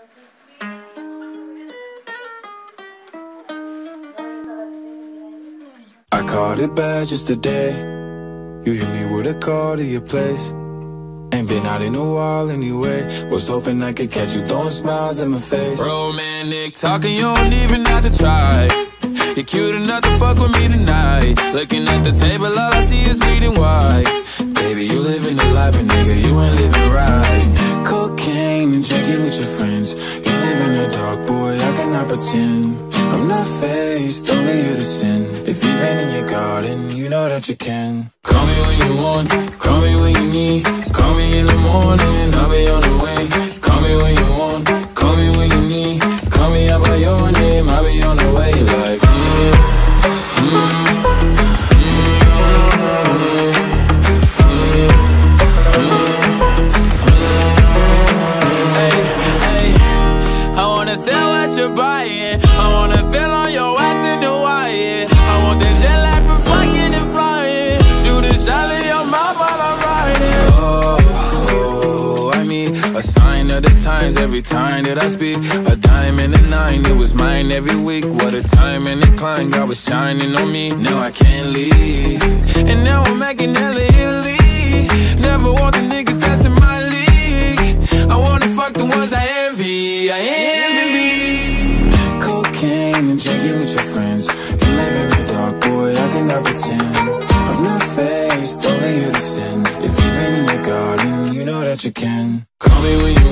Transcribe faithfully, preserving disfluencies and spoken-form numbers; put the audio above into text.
I caught it bad just today. You hit me with a call to your place. Ain't been out in a while anyway. Was hoping I could catch you throwing smiles in my face. Romantic talking, you don't even have to try. You're cute enough to fuck with me tonight. Looking at the table, all I see is bleeding white. Baby, you living the life, but nigga, you ain't living right. Cocaine and drinking with your friends. You live in the dark, boy, I cannot pretend. I'm not faced, only you to sin. If you've been in your garden, you know that you can. Call me when you want, call me when you need. Call me in the morning, I'll be on the way. Call me when you want, call me when you need. Call me out by your name, I'll be on the way. Like, mm, mm, sell what you're buying. I wanna feel on your ass in Hawaii. I want that jet lag from fucking and flying. Shoot a shot in your mouth while I'm riding. Oh, oh, I mean, a sign of the times every time that I speak. A dime and a nine, it was mine every week. What a time and a climb, God was shining on me. Now I can't leave, and now I'm making hella Italy. Never want the niggas that's in my league. I wanna fuck the ones I envy. I envy. And drinking with your friends. You live in the dark, boy, I cannot pretend. I'm not faced, only you to sin. If you've been in your garden, you know that you can. Call me when you